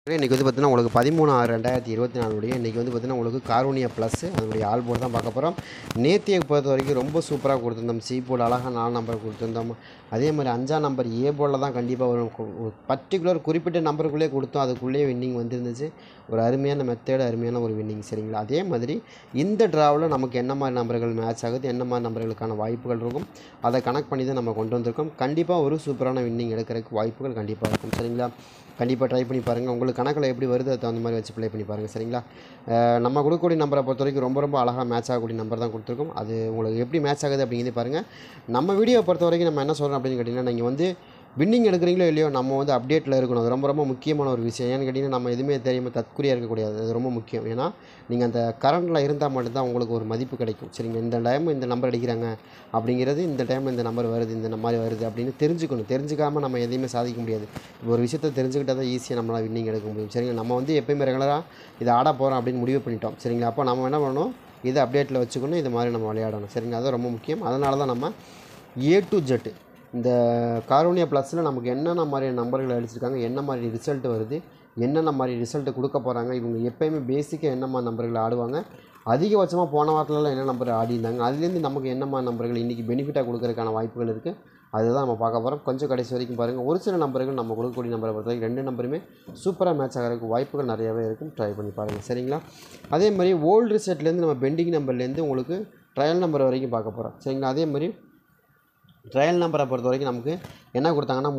இன்றைக்கி வந்து பார்த்தீங்கன்னா உங்களுக்கு 13/6/2024 இன்றைக்கி வந்து பார்த்தீங்கன்னா உங்களுக்கு கார்னியா ப்ளஸ் அதனுடைய ஆல் போர்டு தான் பார்க்க போகிறோம். நேத்தியை பொறுத்த வரைக்கும் ரொம்ப சூப்பராக கொடுத்துருந்தோம். சி போர்டு அழகாக 4 நம்பர் கொடுத்துருந்தோம். அதே மாதிரி 5ஆம் நம்பர் ஏ போர்டில் தான் கண்டிப்பாக ஒரு பர்டிகுலர் குறிப்பிட்ட நம்பருக்குள்ளே கொடுத்தோம். அதுக்குள்ளேயே வின்னிங் வந்துருந்துச்சு. ஒரு அருமையான மெத்தேடு, அருமையான ஒரு வின்னிங். சரிங்களா? அதே மாதிரி இந்த ட்ராவில் நமக்கு என்ன மாதிரி நம்பர்கள் மேட்ச் ஆகுது, என்ன மாதிரி நம்பர்களுக்கான வாய்ப்புகள் இருக்கும், அதை கனெக்ட் பண்ணி தான் நம்ம கொண்டு வந்திருக்கோம். கண்டிப்பாக ஒரு சூப்பரான வின்னிங் எடுக்கிறதுக்கு வாய்ப்புகள் கண்டிப்பாக இருக்கும். சரிங்களா? கண்டிப்பாக ட்ரை பண்ணி பாருங்கள். உங்களுக்கு கணக்கில் எப்படி வருது அதுக்கு தகுந்த மாதிரி வச்சு ப்ளே பண்ணி பாருங்கள். சரிங்களா? நம்ம கொடுக்கக்கூடிய நம்பரை பொறுத்த வரைக்கும் ரொம்ப அழகாக மேட்ச் ஆகக்கூடிய நம்பர் தான் கொடுத்துருக்கோம். அது உங்களுக்கு எப்படி மேட்ச் ஆகுது அப்படிங்கிறது பாருங்கள். நம்ம வீடியோ பொறுத்த வரைக்கும் நம்ம என்ன சொல்கிறோம் அப்படின்னு கேட்டிங்கன்னா, நீங்கள் வந்து வின்னிங் எடுக்கிறீங்களோ இல்லையோ நம்ம வந்து அப்டேட்டில் இருக்கணும். அது ரொம்ப முக்கியமான ஒரு விஷயம். ஏன்னு கேட்டிங்கன்னா, நம்ம எதுவுமே தெரியாமல் தற்குறியாக இருக்கக்கூடாது. அது ரொம்ப முக்கியம். ஏன்னா நீங்கள் அந்த கரண்டில் இருந்தால் மட்டும்தான் உங்களுக்கு ஒரு மதிப்பு கிடைக்கும். சரிங்க, இந்த டைம் இந்த நம்பர் அடிக்கிறாங்க அப்படிங்கிறது, இந்த டைம் இந்த நம்பர் வருது, இந்த மாதிரி வருது அப்படின்னு தெரிஞ்சுக்கணும். தெரிஞ்சுக்காமல் நம்ம எதையுமே சாதிக்க முடியாது. ஒரு விஷயத்தை தெரிஞ்சுக்கிட்டால் தான் ஈஸியாக நம்மளால் வின்னிங் எடுக்க முடியும். சரிங்க, நம்ம வந்து எப்போயுமே ரெகுலராக இதை ஆட போகிறோம் அப்படின்னு முடிவு பண்ணிட்டோம். சரிங்களா? அப்போ நம்ம என்ன பண்ணணும், இதை அப்டேட்டில் வச்சுக்கணும். இது மாதிரி நம்ம விளையாடணும். சரிங்களா? அது ரொம்ப முக்கியம். அதனால தான் நம்ம A to Z இந்த கார்னியா ப்ளஸில் நமக்கு என்னென்ன மாதிரியான நம்பர்கள் அடிச்சிருக்காங்க, என்ன மாதிரி ரிசல்ட் வருது, என்னென்ன மாதிரி ரிசல்ட்டு கொடுக்க போகிறாங்க, இவங்க எப்போயுமே பேசிக்காக என்ன மாதிரி நம்பர்கள் ஆடுவாங்க, அதிகபட்சமாக போன வாரத்துலலாம் என்ன நம்பர் ஆடிருந்தாங்க, அதுலேருந்து நமக்கு என்ன மாதிரி நம்பர்கள் இன்றைக்கி பெனிஃபிட்டாக கொடுக்கறதுக்கான வாய்ப்புகள் இருக்குது, அதுதான் நம்ம பார்க்க போகிறோம். கொஞ்சம் கடைசி வரைக்கும் பாருங்கள். ஒரு சில நம்பர்கள் நம்ம கொடுக்கக்கூடிய நம்பரை பொறுத்த வரைக்கும் 2 நம்பருமே சூப்பராக மேட்ச் ஆகிறதுக்கு வாய்ப்புகள் நிறையாவே இருக்கும். ட்ரை பண்ணி பாருங்கள். சரிங்களா? அதே மாதிரி ஓல்டு ரிசல்ட்லேருந்து நம்ம பெண்டிங் நம்பர்லேருந்து உங்களுக்கு ட்ரையல் நம்பர் வரைக்கும் பார்க்க போகிறோம். சரிங்களா? அதே மாதிரி ட்ரையல் நம்பரை பொறுத்த வரைக்கும் நமக்கு என்ன கொடுத்தாங்கன்னா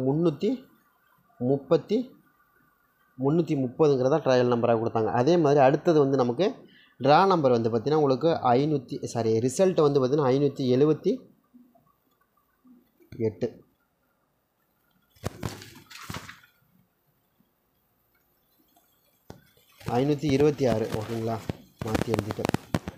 330ங்கிறதா ட்ரையல் நம்பராக கொடுத்தாங்க. அதே மாதிரி அடுத்தது வந்து நமக்கு ட்ரா நம்பர் வந்து பார்த்திங்கன்னா உங்களுக்கு ரிசல்ட் வந்து பார்த்திங்கன்னா 578 526. ஓகேங்களா? மாற்றி எழுதிட்டேன்.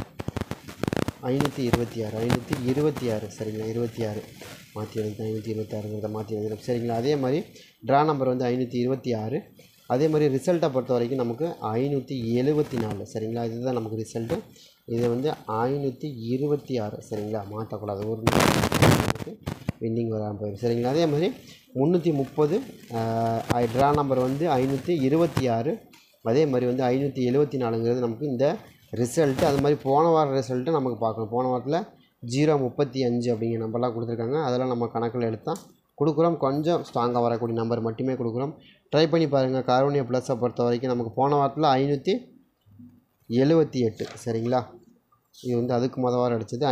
526 சரிங்களா? 26 மாற்றி எழுதிட்டேன். 526ங்கிறத மாற்றி எழுதிட்டேன். சரிங்களா? அதே மாதிரி ட்ரா நம்பர் வந்து 526. அதே மாதிரி ரிசல்ட்டை பொறுத்த வரைக்கும் நமக்கு 574. சரிங்களா? இதுதான் நமக்கு ரிசல்ட்டு. இது வந்து 526. சரிங்களா? மாற்றக்கூடாது. ஒரு நிமிஷம் வின்னிங் வராமல் போயிடும். சரிங்களா? அதே மாதிரி 330 ட்ரா நம்பர் வந்து 526. அதே மாதிரி வந்து 574ங்கிறது நமக்கு இந்த ரிசல்ட்டு. அது மாதிரி போன வார ரிசல்ட்டு நமக்கு பார்க்கணும். போன வாரத்தில் 035 அப்படிங்கிற நம்பர்லாம் கொடுத்துருக்காங்க. அதெல்லாம் நம்ம கணக்கில் எடுத்தால் கொடுக்குறோம். கொஞ்சம் ஸ்ட்ராங்காக வரக்கூடிய நம்பர் மட்டுமே கொடுக்குறோம். ட்ரை பண்ணி பாருங்கள். கார்னியா ப்ளஸை பொறுத்த வரைக்கும் நமக்கு போன வாரத்தில் 578. சரிங்களா? இது வந்து அதுக்கு வாரம் அடித்தது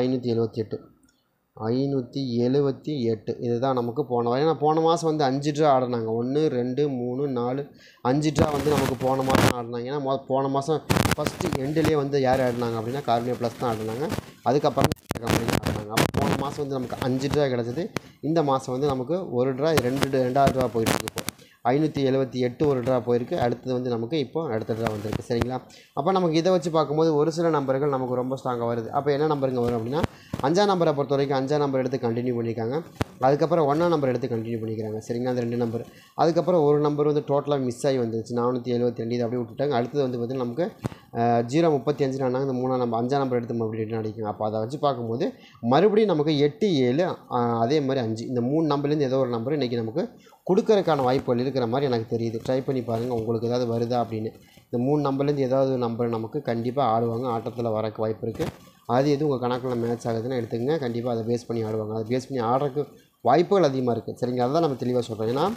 578. இதுதான் நமக்கு போன வாரம். ஏன்னா போன மாதம் வந்து 5 ட்ரா ஆடினாங்க. 1 2 3 4 5 ட்ரா வந்து நமக்கு போன மாதம் ஆடினாங்க. ஏன்னா போன மாதம் ஃபஸ்ட்டு எண்டுலேயே வந்து யார் ஆடினாங்க அப்படின்னா கார்னியா ப்ளஸ் தான் ஆடினாங்க. அதுக்கப்புறம் கம்பெனி ஆடினாங்க. அப்போ போன மாதம் வந்து நமக்கு 5 ட்ரா கிடச்சிது. இந்த மாதம் வந்து நமக்கு ஒரு ட்ரா 2வது ட்ரா போயிட்டுருக்கு. இப்போ 578 ஒரு ட்ரா போயிருக்கு. அடுத்தது வந்து நமக்கு இப்போ அடுத்த ட்ரா வந்திருக்கு. சரிங்களா? அப்போ நமக்கு இதை வச்சு பார்க்கும்போது ஒரு சில நம்பர்கள் நமக்கு ரொம்ப ஸ்ட்ராங்காக வருது. அப்போ என்ன நம்பருங்க வரும் அப்படின்னா 5ஆம் நம்பரை பொறுத்த வரைக்கும் 5ஆம் நம்பர் எடுத்து கண்டினியூ பண்ணியிருக்காங்க. அதுக்கப்புறம் 1ஆம் நம்பர் எடுத்து கண்டினியூ பண்ணிக்கிறாங்க. சரிங்களா? அந்த 2 நம்பர். அதுக்கப்புறம் ஒரு நம்பர் வந்து டோட்டலாக மிஸ் ஆகி வந்துருச்சு. 472. இது அப்படியே விட்டுட்டாங்க. அடுத்தது வந்து பார்த்திங்கன்னா நமக்கு 035 ஆனாங்க. இந்த 3ஆம் நம்பர் 5ஆம் நம்பர் எடுத்து மறுபடியும் ரிட்டர்ன் அடிக்கும். அப்போ அதை வச்சு பார்க்கும்போது மறுபடியும் நமக்கு 8 7 அதே மாதிரி 5 இந்த 3 நம்பர்லேருந்து ஏதோ ஒரு நம்பர் இன்றைக்கி நமக்கு கொடுக்கறதுக்கான வாய்ப்புகள் இருக்கிற மாதிரி எனக்கு தெரியுது. ட்ரை பண்ணி பாருங்கள். உங்களுக்கு ஏதாவது வருதா அப்படின்னு. இந்த 3 நம்பர்லேருந்து ஏதாவது ஒரு நம்பர் நமக்கு கண்டிப்பாக ஆடுவாங்க. ஆட்டத்தில் வரக்கு வாய்ப்பு இருக்குது. அது எதுவும் உங்கள் கணக்கில் மேட்ச் ஆகுதுன்னு எடுத்துக்கங்க. கண்டிப்பாக அதை பேஸ் பண்ணி ஆடுவாங்க. அதை பேஸ் பண்ணி ஆடுறதுக்கு வாய்ப்புகள் அதிகமாக இருக்குது. சரிங்க, அதை தான் நம்ம தெளிவாக சொல்கிறோம். ஏன்னா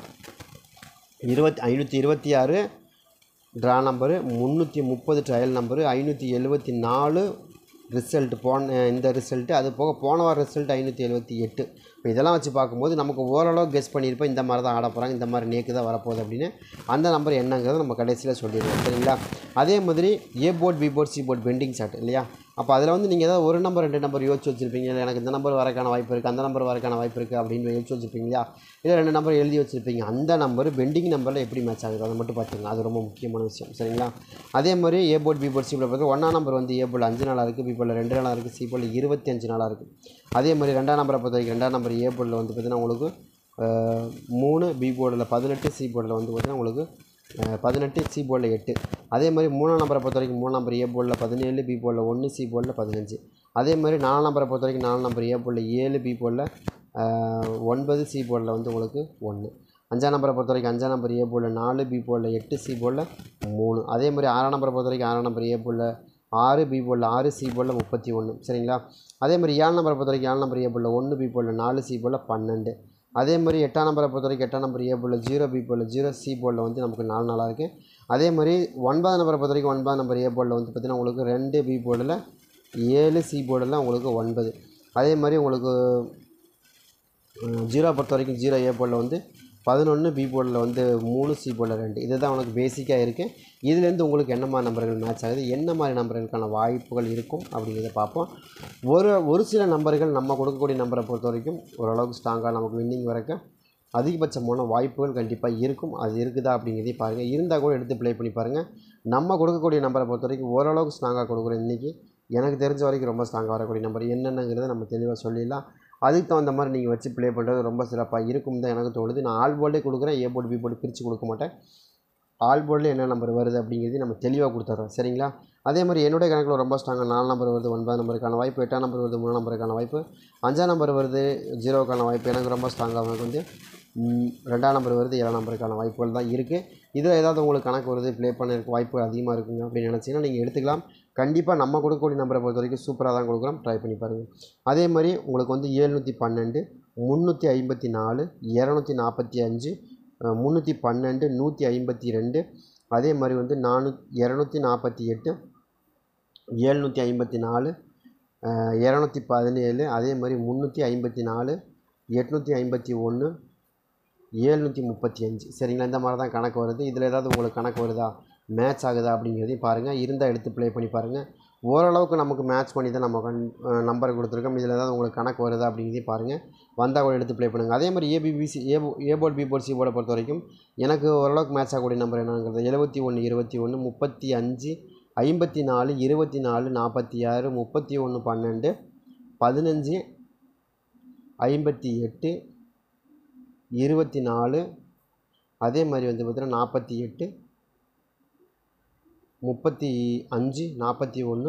526 draw number, 330 trial number, 574 result இந்த ரிசல்ட்டு. அது போக போன வார ரிசல்ட் 578. இப்போ இதெல்லாம் வச்சு பார்க்கும்போது நமக்கு ஓரளவு கெஸ் பண்ணியிருப்போம். இந்த மாதிரி தான் ஆட போகிறாங்க, இந்த மாதிரி நேக்கு தான் வரப்போகுது அப்படின்னு. அந்த நம்பர் என்னங்கிறத நம்ம கடைசியில் சொல்லிடுவோம். சரிங்களா? அதே மாதிரி A board, B board, C board pending chart இல்லையா? அப்போ அதில் வந்து நீங்கள் ஏதாவது ஒரு நம்பர் 2 நம்பர் யோசிச்சு வச்சுருப்பீங்க. இல்லை எனக்கு இந்த நம்பர் வரக்கான வாய்ப்பு இருக்குது, அந்த நம்பர் வரக்கான வாய்ப்பு இருக்குது அப்படின்னு யோசிச்சு வச்சுருப்பீங்க இல்லையா? இல்லை 2 நம்பர் எழுதி வச்சுருப்பீங்க. அந்த நம்பர் பெண்டிங் நம்பரில் எப்படி மேட்ச் ஆகுது அதை மட்டும் பார்த்துங்க. அது ரொம்ப முக்கியமான விஷயம். சரிங்களா? அதே மாதிரி A board, B board, C board பார்த்து 1ஆம் நம்பர் வந்து ஏ போர்டில் 5 நாளாக இருக்குது, பி போர்டில் 2 நாளாக இருக்குது, சி போர்டில் 25 நாளாக இருக்குது. அதே மாதிரி 2ஆம் நம்பரை பொறுத்த வரைக்கும் 2ஆம் நம்பர் ஏ போர்டில் வந்து பார்த்திங்கன்னா உங்களுக்கு 3, பி போர்டில் 18, சி போர்டில் வந்து பார்த்திங்கன்னா உங்களுக்கு 18, சி போர்டில் 8. அதே மாதிரி 3ஆம் நம்பரை பொறுத்த வரைக்கும் 3 நம்பர் ஏ போர்டில் 17, பி போர்டில் 1, சி போர்டில் 15. அதே மாதிரி 4 நம்பரை பொறுத்த வரைக்கும் 4 நம்பர் ஏ போர்டில் 7, பி போர்டில் 9, சி போர்டில் வந்து உங்களுக்கு 1. அஞ்சாம் நம்பரை பொறுத்த வரைக்கும் அஞ்சாம் நம்பர் ஏ போர்டில் 4, பி போர்டில் 8, சி போர்டில் 3. அதே மாதிரி 6ஆம் நம்பரை பொறுத்த வரைக்கும் 6ஆம் நம்பர் ஏ போர்டில் 6, பி போர்டில் 6, சி போர்டில் 31. சரிங்களா? அதே மாதிரி 7ஆம் நம்பரை பொறுத்த வரைக்கும் 7ஆம் நம்பர் ஏ போர்டில் 1, பி போர்டில் 4, சி போர்டில் 12. அதே மாதிரி 8ஆம் நம்பரை பொறுத்த வரைக்கும் 8ஆம் நம்பர் ஏ போர்டில் 0, பி போர்டில் 0, சி போர்டில் வந்து நமக்கு 4 நாளாக இருக்குது. அதே மாதிரி 9ஆம் நம்பரை பொறுத்த வரைக்கும் 9ஆம் நம்பர் ஏ போர்டில் வந்து பார்த்திங்கன்னா உங்களுக்கு 2, பி போர்டில் 7, சி போர்டில் உங்களுக்கு 9. அதே மாதிரி உங்களுக்கு 0 பொறுத்த வரைக்கும் 0 ஏ போர்டில் வந்து 11, பி போர்டில் வந்து 3, சி போர்டில் 2. இதுதான் உனக்கு பேசிக்காக இருக்குது. இதுலேருந்து உங்களுக்கு என்ன மாதிரி நம்பர்கள் மேட்ச் ஆகுது, என்ன மாதிரி நம்பர்களுக்கான வாய்ப்புகள் இருக்கும் அப்படிங்கிறத பார்ப்போம். ஒரு சில நம்பர்கள் நம்ம கொடுக்கக்கூடிய நம்பரை பொறுத்த வரைக்கும் ஓரளவுக்கு ஸ்ட்ராங்காக நமக்கு வின்னிங் வரைக்கும் அதிகபட்சமான வாய்ப்புகள் கண்டிப்பாக இருக்கும். அது இருக்குதா அப்படிங்கிறதையும் பாருங்கள். இருந்தால் கூட எடுத்து ப்ளே பண்ணி பாருங்கள். நம்ம கொடுக்கக்கூடிய நம்பரை பொறுத்த வரைக்கும் ஓரளவுக்கு ஸ்ட்ராங்காக கொடுக்குறோம். இன்றைக்கி எனக்கு தெரிஞ்ச வரைக்கும் ரொம்ப ஸ்ட்ராங்காக வரக்கூடிய நம்பர் என்னென்னங்கிறத நம்ம தெளிவாக சொல்லிடலாம். அதுக்கு தகுந்த மாதிரி நீங்கள் வச்சு ப்ளே பண்ணுறது ரொம்ப சிறப்பாக இருக்கும் தான் எனக்கு தோணுது. நான் ஆல் போர்டே கொடுக்குறேன், ஏ போர்டு பி போர்டு பிரித்து கொடுக்க மாட்டேன். ஆல் போர்டில் என்ன நம்பர் வருது அப்படிங்கிறது நம்ம தெளிவாக கொடுத்துட்றோம். சரிங்களா? அதே மாதிரி என்னுடைய கணக்கில் ரொம்ப ஸ்ட்ராங்காக 4 நம்பர் வருது, 9 நம்பருக்கான வாய்ப்பு, 8ஆம் நம்பர் வருது, 3 நம்பருக்கான வாய்ப்பு, 5ஆம் நம்பர் வருது, 0க்கான வாய்ப்பு எனக்கு ரொம்ப ஸ்ட்ராங்காக எனக்கு வந்து 2ஆம் நம்பர் வருது, 7ஆம் நம்பருக்கான வாய்ப்புகள் தான் இருக்குது. இதில் ஏதாவது உங்களுக்கு கணக்கு வருது, ப்ளே பண்ண வாய்ப்பு அதிகமாக இருக்குங்க அப்படின்னு நினச்சிங்கன்னா நீங்கள் எடுத்துக்கலாம். கண்டிப்பாக நம்ம கொடுக்கக்கூடிய நம்பரை பொறுத்த வரைக்கும் சூப்பராக தான் கொடுக்குறோம். ட்ரை பண்ணி பாருங்கள். அதே மாதிரி உங்களுக்கு வந்து 712, 354, 245, 312, 152. அதே மாதிரி வந்து 248, 754, 217. அதே மாதிரி 354, 851, 735. சரிங்களா? இந்த மாதிரி தான் கணக்கு வருது. இதில் ஏதாவது உங்களுக்கு கணக்கு வருதா, மேட்ச் ஆகுதா அப்படிங்கிறதையும் பாருங்கள். இருந்தால் எடுத்து ப்ளே பண்ணி பாருங்கள். ஓரளவுக்கு நமக்கு மேட்ச் பண்ணி தான் நம்ம நம்பர் கொடுத்துருக்கோம். இதில் ஏதாவது உங்களுக்கு கணக்கு வருதா அப்படிங்கிறதையும் பாருங்கள். வந்தால் கூட எடுத்து ப்ளே பண்ணுங்கள். அதே மாதிரி A board, B board, C போர்டை பொறுத்த வரைக்கும் எனக்கு ஓரளவுக்கு மேட்ச் ஆகக்கூடிய நம்பர் என்னங்கிறது 71, 21, 35, 54, 24, 46, 31, 12, 15, 58, 24. அதே மாதிரி வந்து பார்த்தீங்கன்னா 48, 35, 41,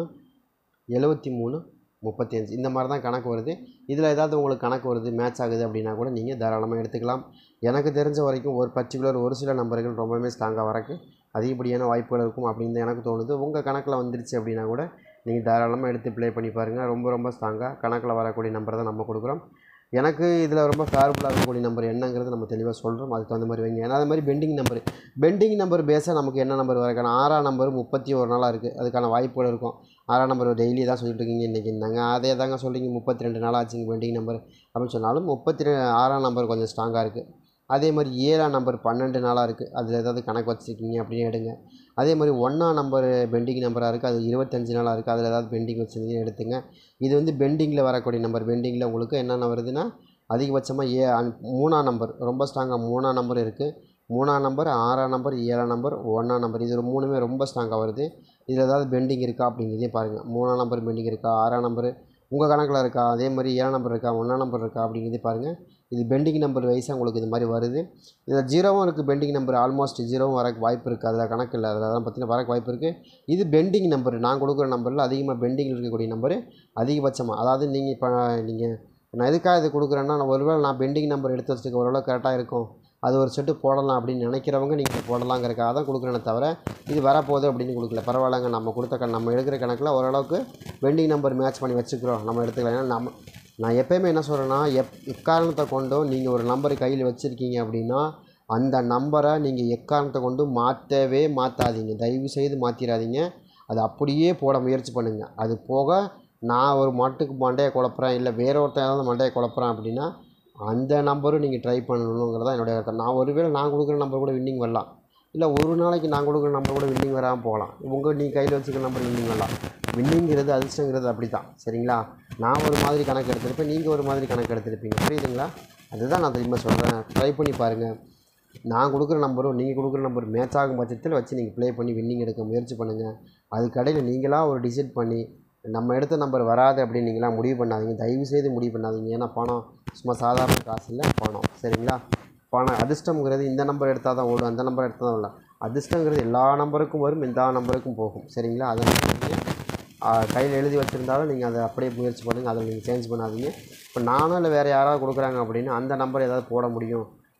73, 35. இந்த மாதிரி தான் கணக்கு வருது. இதில் ஏதாவது உங்களுக்கு கணக்கு வருது, மேட்ச் ஆகுது அப்படின்னா கூட நீங்கள் தாராளமாக எடுத்துக்கலாம். எனக்கு தெரிஞ்ச வரைக்கும் ஒரு சில நம்பர்கள் ரொம்பவே ஸ்ட்ராங்காக வரக்கு அதிகப்படியான வாய்ப்புகள் இருக்கும் அப்படின்னு தான் எனக்கு தோணுது. உங்கள் கணக்கில் வந்துருச்சு அப்படின்னா கூட நீங்கள் தாராளமாக எடுத்து ப்ளே பண்ணி பாருங்கள். ரொம்ப ஸ்ட்ராங்காக கணக்கில் வரக்கூடிய நம்பரை தான் நம்ம கொடுக்குறோம். எனக்கு இதில் ரொம்ப ஃபேவரபுளாக இருக்கக்கூடிய நம்பர் என்னங்கிறது நம்ம தெளிவாக சொல்கிறோம். அதுக்கு தகுந்த மாதிரி வைங்க. ஏன்னா அது மாதிரி பெண்டிங் நம்பர் பேஸாக நமக்கு என்ன நம்பர் வரக்கான 6ஆம் நம்பர் 31 நாளாக இருக்குது. அதுக்கான வாய்ப்புகள் இருக்கும். 6ஆம் நம்பர் டெய்லி தான் சொல்லிட்டு இருக்கீங்க, இன்றைக்கி இருந்தாங்க அதே தாங்க சொல்கிறீங்க. 32 நாள் ஆச்சுங்க பெண்டிங் நம்பர் அப்படின்னு சொன்னாலும் 6ஆம் நம்பர் கொஞ்சம் ஸ்ட்ராங்காக இருக்குது. அதே மாதிரி 7ஆம் நம்பர் 12 நாளாக இருக்குது. அதில் ஏதாவது கணக்கு வச்சுருக்கீங்க அப்படின்னு எடுங்க. அதே மாதிரி 1ஆம் நம்பர் பெண்டிங் நம்பராக இருக்குது, அது 25 நாளாக இருக்குது. அதில் ஏதாவது பெண்டிங் வச்சுருந்தீங்க எடுத்துங்க. இது வந்து பெண்டிங்கில் வரக்கூடிய நம்பர். பெண்டிங்கில் உங்களுக்கு என்னென்ன வருதுன்னா அதிகபட்சமாக 3ஆம் நம்பர் ரொம்ப ஸ்ட்ராங்காக 3ஆம் நம்பர் இருக்குது. 3ஆம் நம்பர், 6ஆம் நம்பர், 7ஆம் நம்பர், 1ஆம் நம்பர் இது 3மே ரொம்ப ஸ்ட்ராங்காக வருது. இதில் ஏதாவது பெண்டிங் இருக்கா அப்படிங்கிறதையும் பாருங்கள். 3ஆம் நம்பர் பெண்டிங் இருக்கா, 6ஆம் நம்பர் உங்கள் கணக்கில் இருக்கா, அதே மாதிரி 7ஆம் நம்பர் இருக்கா, 1ஆம் நம்பர் இருக்கா அப்படிங்கிறதையும் பாருங்கள். இது பெண்டிங் நம்பர் வைஸாக உங்களுக்கு இது மாதிரி வருது. இதில் 0வும் இருக்குது பெண்டிங் நம்பர், ஆல்மோஸ்ட் 0வும் வரக்கு வாய்ப்பு இருக்குது. அதில் கணக்கு இல்லை, அதில் தான் பார்த்தீங்கன்னா வரக்கு வாய்ப்பு இருக்குது. இது பெண்டிங் நம்பர். நான் கொடுக்குற நம்பரில் அதிகமாக பெண்டிங்கில் இருக்கக்கூடிய நம்பர் அதிகபட்சமாக. அதாவது நீங்கள் நான் எதுக்காக இது கொடுக்குறேன்னா, ஒருவேளை நான் பெண்டிங் நம்பர் எடுத்து வச்சுருக்க ஓரளவு கரெக்டாக இருக்கும், அது ஒரு செட்டு போடலாம் அப்படின்னு நினைக்கிறவங்க நீங்கள் போடலாங்கிறக்காக தான் கொடுக்குறேனே தவிர இது வரப்போகுது அப்படின்னு கொடுக்கல. பரவாயில்லைங்க, நம்ம கொடுத்த நம்ம எடுக்கிற கணக்கில் ஓரளவுக்கு பெண்டிங் நம்பர் மேட்ச் பண்ணி வச்சுக்கிறோம், நம்ம எடுத்துக்கலாம். ஏன்னா நான் எப்போயுமே என்ன சொல்கிறேன்னா, எக்காரணத்தை கொண்டோ நீங்கள் ஒரு நம்பரை கையில் வச்சுருக்கீங்க அப்படின்னா அந்த நம்பரை நீங்கள் எக்காரணத்தை கொண்டு மாற்றாதீங்க. தயவு செய்து மாற்றிடாதீங்க. அது அப்படியே போட முயற்சி பண்ணுங்கள். அது போக நான் ஒரு மாட்டுக்கு மண்டையை குழப்புறேன், இல்லை வேற ஒருத்தன் ஏதாவது மண்டையை குழப்புறேன் அப்படின்னா அந்த நம்பரும் நீங்கள் ட்ரை பண்ணணுங்கிறது தான் என்னுடைய கருத்து. ஒருவேளை நான் கொடுக்குற நம்பர் கூட வின்னிங் வரலாம், இல்லை ஒரு நாளைக்கு நான் கொடுக்குற நம்பர் கூட வின்னிங் வராமல் போகலாம். நீங்கள் கையில் வச்சுக்கிற நம்பர் வின்னிங் வரலாம். வின்னிங்கிறது அதிர்ஷ்டங்கிறது அப்படி தான். சரிங்களா? நான் ஒரு மாதிரி கணக்கு எடுத்திருப்பேன், நீங்கள் ஒரு மாதிரி கணக்கு எடுத்திருப்பீங்க. புரியுதுங்களா? அதுதான் நான் திரும்ப சொல்கிறேன். ட்ரை பண்ணி பாருங்கள். நான் கொடுக்குற நம்பரும் நீங்கள் கொடுக்குற நம்பர் மேட்ச் ஆகும் பட்சத்தில் வச்சு நீங்கள் ப்ளே பண்ணி வின்னிங் எடுக்க முயற்சி பண்ணுங்கள். அதுக்கடையில் நீங்களாக ஒரு டிசைட் பண்ணி நம்ம எடுத்த நம்பர் வராது அப்படின்னு நீங்களாம் முடிவு பண்ணாதீங்க. தயவு செய்து முடிவு பண்ணாதீங்க. ஏன்னா பணம் சும்மா சாதாரண காசு இல்லை, பணம். சரிங்களா? பணம் அதிர்ஷ்டங்கிறது இந்த நம்பர் எடுத்தால் தான் ஓடும், அந்த நம்பர் எடுத்தால் தான் இல்லை. அதிர்ஷ்டங்கிறது எல்லா நம்பருக்கும் வரும், எல்லா நம்பருக்கும் போகும். சரிங்களா? அதை நீங்கள் கையில் எழுதி வச்சுருந்தாலும் நீங்கள் அதை அப்படியே முயற்சி பண்ணுங்கள். அதை நீங்கள் சேஞ்ச் பண்ணாதீங்க. இப்போ நானும் இல்லை வேறு யாராவது கொடுக்குறாங்க அப்படின்னா அந்த நம்பர் ஏதாவது போட முடியும்,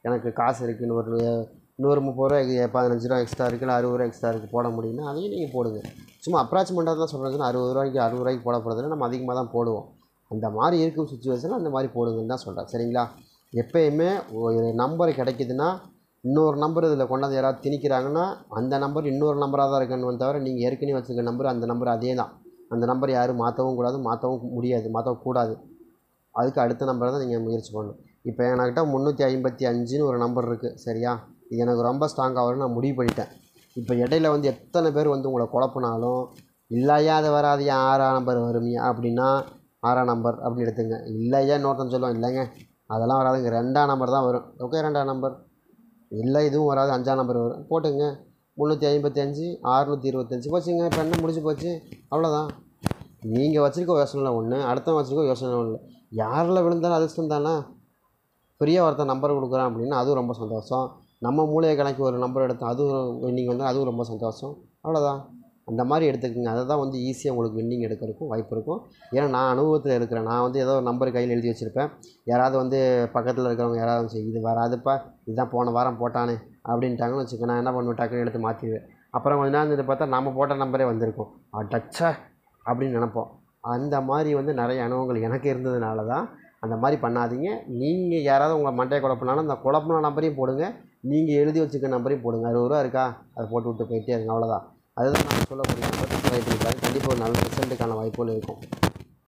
எனக்கு காசு இருக்குது, இன்னொரு 30 ரூபா 15 ரூபா எக்ஸ்ட்ரா இருக்குது, இல்லை 60 ரூபா எக்ஸ்ட்ரா இருக்குது போட முடியும்னா அதையும் நீங்கள் போடுங்க. சும்மா அப்ராக்சிமேட்டாக தான் சொல்கிறதுன்னா 60 ரூபாய்க்கு போட போகிறதுல நம்ம அதிகமாக தான் போடுவோம். அந்த மாதிரி இருக்கும் சுச்சுவேஷனில் அந்த மாதிரி போடுங்கன்னு தான் சொல்கிறேன். சரிங்களா? எப்போயுமே ஒரு நம்பர் கிடைக்குதுன்னா இன்னொரு நம்பர் இதில் கொண்டாந்து யாராவது திணிக்கிறாங்கன்னா அந்த நம்பர் இன்னொரு நம்பராக தான் இருக்கணும் தவிர நீங்கள் ஏற்கனவே வச்சுருக்க நம்பர் அந்த நம்பர் அதே தான். அந்த நம்பர் யாரும் மாற்றவும் கூடாது, மாற்றவும் முடியாது, மாற்றக்கூடாது. அதுக்கு அடுத்த நம்பரை தான் நீங்கள் முயற்சி பண்ணணும். இப்போ என்கிட்ட 355ன்னு ஒரு நம்பர் இருக்குது. சரியா? இது எனக்கு ரொம்ப ஸ்ட்ராங்காக வரும்னு நான் முடிவு பண்ணிட்டேன். இப்போ இடையில வந்து எத்தனை பேர் வந்து உங்களை குழப்பினாலும் இல்லையா அது வராதியா 6ஆம் நம்பர் வருமியா அப்படின்னா 6ஆம் நம்பர் அப்படின்னு எடுத்துங்க. இல்லையா இன்னொருத்தன் சொல்லுவான் இல்லைங்க அதெல்லாம் வராதுங்க 2ஆம் நம்பர் தான் வரும். ஓகே 2ஆம் நம்பர் இல்லை இதுவும் வராது 5ஆம் நம்பர் வரும் போட்டுங்க. 355 625 போச்சுங்க. இப்போ என்ன முடிச்சு போச்சு, அவ்வளோதான். நீங்கள் வச்சுருக்க யோசனை ஒன்று, அடுத்தவன் வச்சுருக்க யோசனை ஒன்று. யாரில் விழுந்தாலும் அதிர்ஷ்டம் தானே. ஃப்ரீயாக ஒருத்தன் நம்பர் கொடுக்குறான் அப்படின்னா அதுவும் ரொம்ப சந்தோஷம். நம்ம மூளையை கணக்கி ஒரு நம்பர் எடுத்தோம் அதுவும் வின்னிங் வந்தால் அதுவும் ரொம்ப சந்தோஷம். அவ்வளோதான். அந்த மாதிரி எடுத்துக்கோங்க. அதை தான் வந்து ஈஸியாக உங்களுக்கு வின்னிங் எடுக்கிறதுக்கும் வாய்ப்பு இருக்கும். ஏன்னா நான் அனுபவத்தில் இருக்கிறேன். நான் வந்து ஏதோ ஒரு நம்பர் கையில் எழுதி வச்சுருப்பேன். யாராவது வந்து பக்கத்தில் இருக்கிறவங்க யாராவது இது வராதுப்பா இதுதான் போன வாரம் போட்டானே அப்படின்ட்டாங்கன்னு வச்சுக்க, நான் என்ன பண்ணுவேன் டக்குன்னு எடுத்து மாற்றிடுவேன். அப்புறம் கொஞ்ச நேரம் இதை பார்த்தா நம்ம போட்ட நம்பரே வந்திருக்கும். டச்சா அப்படின்னு நினப்போம். அந்த மாதிரி வந்து நிறைய அனுபவங்கள் எனக்கு இருந்ததுனால தான் அந்த மாதிரி பண்ணாதீங்க. நீங்கள் யாராவது உங்கள் மண்டையை குழப்பினாலும் அந்த குழப்பின நம்பரையும் போடுங்க, நீங்கள் எழுதி வச்சுக்க நம்பரையும் போடுங்க. 60 ரூபா இருக்கா அதை போட்டு விட்டு போயிட்டே இருங்க. அவ்வளோதான். அதுதான் நான் சொல்லக்கூடிய நம்பர் ட்ரை பண்ணி பாருங்க. கண்டிப்பாக ஒரு நல்ல ரிசல்ட்டுக்கான வாய்ப்புகள் இருக்கும்.